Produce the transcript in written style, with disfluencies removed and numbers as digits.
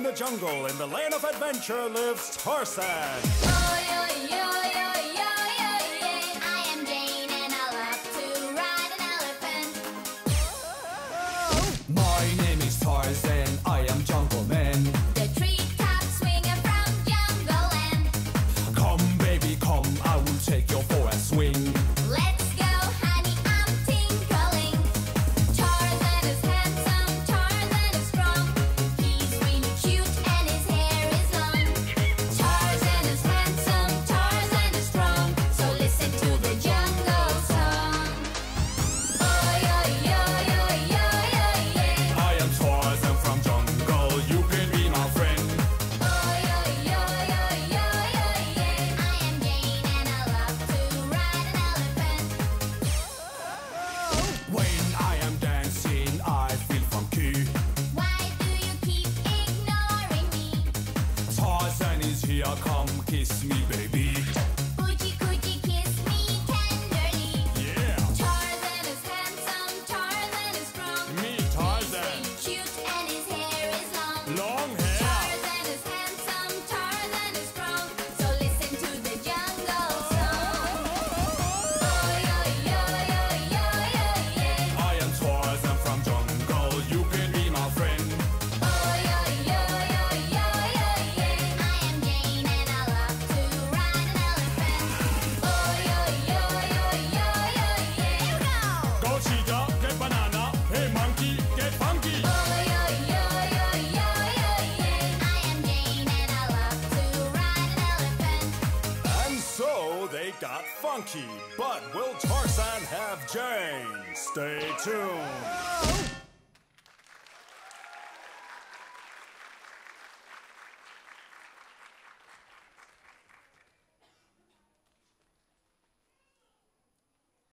the jungle, in the land of adventure lives Tarzan. I am Jane and I love to ride an elephant. My name is Tarzan, I am jungle man. The treetops swinging from jungle land. Come baby come, I will take you for a swing. Let's go honey, I'm tinkling. Tarzan is handsome, Tarzan is strong. He's really cute and his hair is long. Tarzan is handsome, Tarzan is strong. So listen to the jungle song. I am Tarzan from jungle, you can be my friend. I am Jane and I love to ride an elephant. When I am dancing, I feel funky. Why do you keep ignoring me? Tarzan is here, come kiss me baby. Could you kiss me tenderly? Yeah, Tarzan is handsome, Tarzan is strong. me Tarzan, He's really cute and his hair is long. long hair. Tarzan is handsome, Tarzan is strong. So listen to the jungle song. I am Tarzan from jungle, you can be my friend. I am Jane and I love to ride an elephant. Here we go. Go cheetah, get banana, hey monkey, get funky. I am Jane and I love to ride an elephant. And so they got funky. But will Tarzan have Jane? Stay tuned.